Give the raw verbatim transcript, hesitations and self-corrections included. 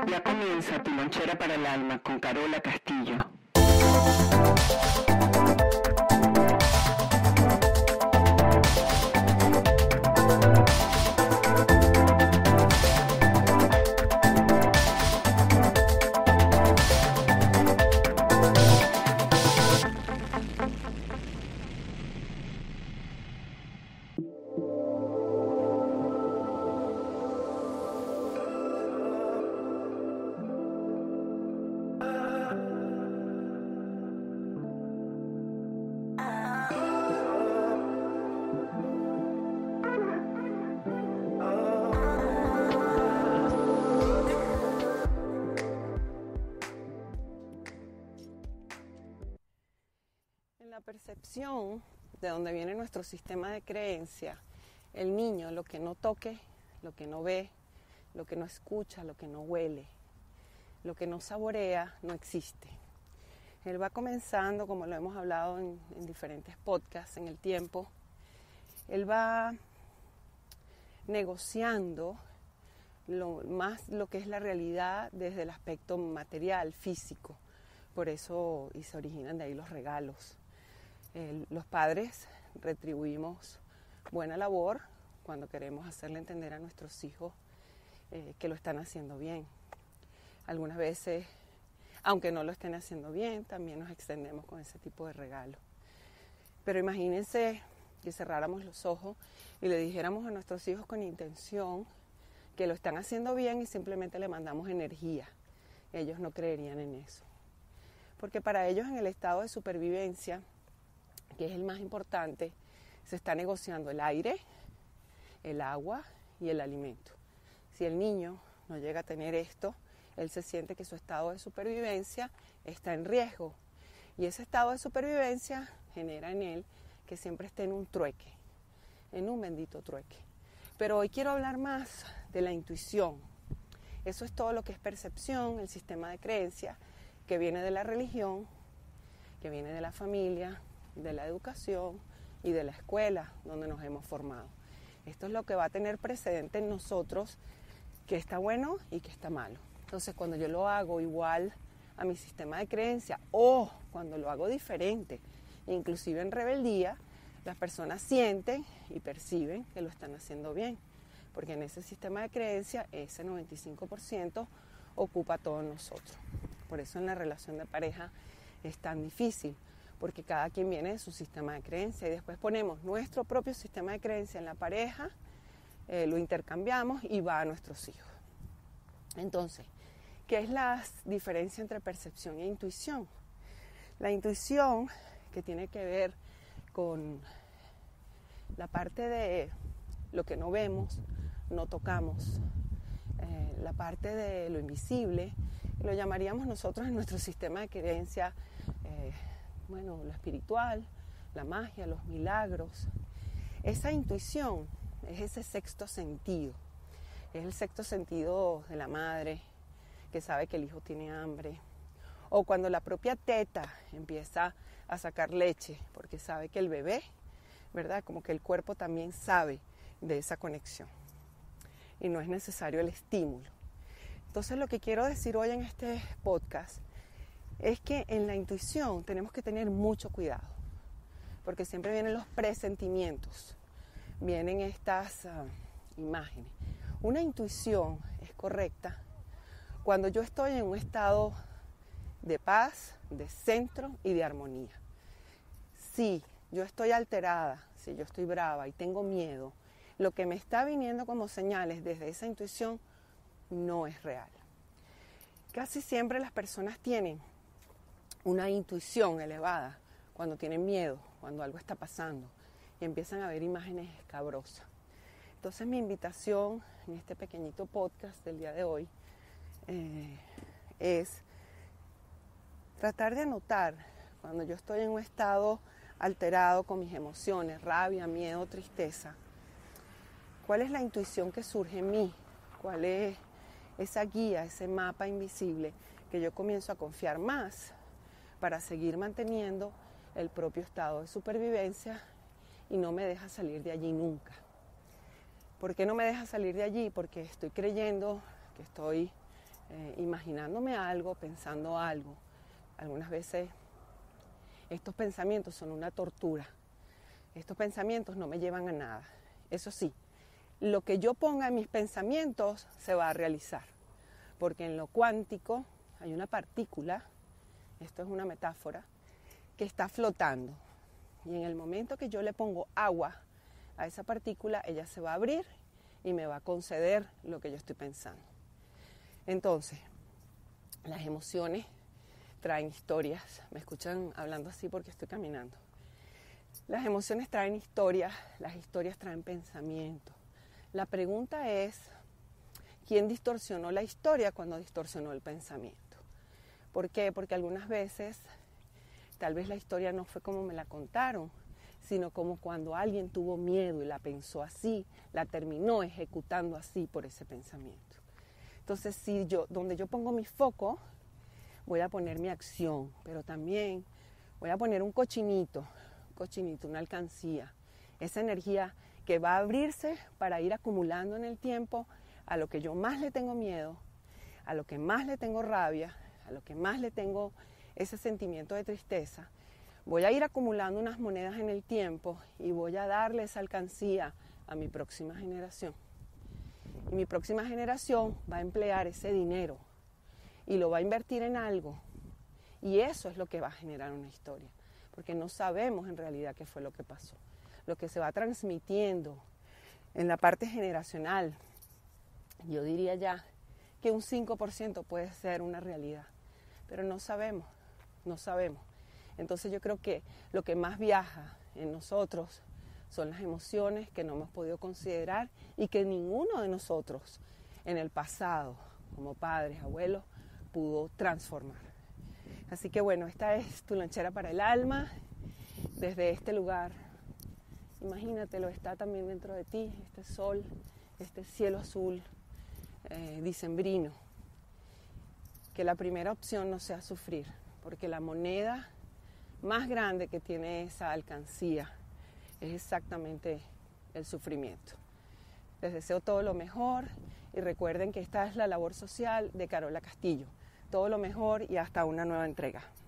Ya comienza Tu Lonchera para el Alma con Carola Castillo. La percepción de donde viene nuestro sistema de creencia, el niño lo que no toque, lo que no ve, lo que no escucha, lo que no huele, lo que no saborea, no existe. Él va comenzando, como lo hemos hablado en, en diferentes podcasts en el tiempo, él va negociando lo, más lo que es la realidad desde el aspecto material, físico. Por eso y se originan de ahí los regalos. El, los padres retribuimos buena labor cuando queremos hacerle entender a nuestros hijos eh, que lo están haciendo bien. Algunas veces, aunque no lo estén haciendo bien, también nos extendemos con ese tipo de regalo. Pero imagínense que cerráramos los ojos y le dijéramos a nuestros hijos con intención que lo están haciendo bien y simplemente le mandamos energía. Ellos no creerían en eso. Porque para ellos en el estado de supervivencia, que es el más importante, se está negociando el aire, el agua y el alimento. Si el niño no llega a tener esto, él se siente que su estado de supervivencia está en riesgo. Y ese estado de supervivencia genera en él que siempre esté en un trueque, en un bendito trueque. Pero hoy quiero hablar más de la intuición. Eso es todo lo que es percepción, el sistema de creencia, que viene de la religión, que viene de la familia, de la educación y de la escuela donde nos hemos formado. Esto es lo que va a tener precedente en nosotros, que está bueno y que está malo. Entonces, cuando yo lo hago igual a mi sistema de creencia o cuando lo hago diferente, inclusive en rebeldía, las personas sienten y perciben que lo están haciendo bien, porque en ese sistema de creencia ese noventa y cinco por ciento ocupa a todos nosotros. Por eso en la relación de pareja es tan difícil, porque cada quien viene de su sistema de creencia y después ponemos nuestro propio sistema de creencia en la pareja, eh, lo intercambiamos y va a nuestros hijos. Entonces, ¿qué es la diferencia entre percepción e intuición? La intuición, que tiene que ver con la parte de lo que no vemos, no tocamos, eh, la parte de lo invisible, lo llamaríamos nosotros en nuestro sistema de creencia, eh, bueno, lo espiritual, la magia, los milagros. Esa intuición es ese sexto sentido, es el sexto sentido de la madre que sabe que el hijo tiene hambre, o cuando la propia teta empieza a sacar leche porque sabe que el bebé, ¿verdad? Como que el cuerpo también sabe de esa conexión y no es necesario el estímulo. Entonces, lo que quiero decir hoy en este podcast es que en la intuición tenemos que tener mucho cuidado, porque siempre vienen los presentimientos, vienen estas uh, imágenes. Una intuición es correcta cuando yo estoy en un estado de paz, de centro y de armonía. Si yo estoy alterada, si yo estoy brava y tengo miedo, lo que me está viniendo como señales desde esa intuición no es real. Casi siempre las personas tienen una intuición elevada cuando tienen miedo, cuando algo está pasando y empiezan a ver imágenes escabrosas. Entonces mi invitación en este pequeñito podcast del día de hoy eh, es tratar de anotar cuando yo estoy en un estado alterado con mis emociones, rabia, miedo, tristeza, cuál es la intuición que surge en mí, cuál es esa guía, ese mapa invisible que yo comienzo a confiar más para seguir manteniendo el propio estado de supervivencia y no me deja salir de allí nunca. ¿Por qué no me deja salir de allí? Porque estoy creyendo que estoy eh, imaginándome algo, pensando algo. Algunas veces estos pensamientos son una tortura. Estos pensamientos no me llevan a nada. Eso sí, lo que yo ponga en mis pensamientos se va a realizar. Porque en lo cuántico hay una partícula, esto es una metáfora, que está flotando. Y en el momento que yo le pongo agua a esa partícula, ella se va a abrir y me va a conceder lo que yo estoy pensando. Entonces, las emociones traen historias. Me escuchan hablando así porque estoy caminando. Las emociones traen historias, las historias traen pensamientos. La pregunta es, ¿quién distorsionó la historia cuando distorsionó el pensamiento? ¿Por qué? Porque algunas veces, tal vez la historia no fue como me la contaron, sino como cuando alguien tuvo miedo y la pensó así, la terminó ejecutando así por ese pensamiento. Entonces, si yo, donde yo pongo mi foco, voy a poner mi acción, pero también voy a poner un cochinito, un cochinito, una alcancía, esa energía que va a abrirse para ir acumulando en el tiempo a lo que yo más le tengo miedo, a lo que más le tengo rabia, a lo que más le tengo ese sentimiento de tristeza. Voy a ir acumulando unas monedas en el tiempo y voy a darle esa alcancía a mi próxima generación. Y mi próxima generación va a emplear ese dinero y lo va a invertir en algo. Y eso es lo que va a generar una historia, porque no sabemos en realidad qué fue lo que pasó. Lo que se va transmitiendo en la parte generacional, yo diría ya que un cinco por ciento puede ser una realidad, pero no sabemos, no sabemos. Entonces yo creo que lo que más viaja en nosotros son las emociones que no hemos podido considerar y que ninguno de nosotros en el pasado, como padres, abuelos, pudo transformar. Así que bueno, esta es tu lonchera para el alma, desde este lugar. Imagínatelo, está también dentro de ti, este sol, este cielo azul, eh, dicembrino. Que la primera opción no sea sufrir, porque la moneda más grande que tiene esa alcancía es exactamente el sufrimiento. Les deseo todo lo mejor y recuerden que esta es la labor social de Carola Castillo. Todo lo mejor y hasta una nueva entrega.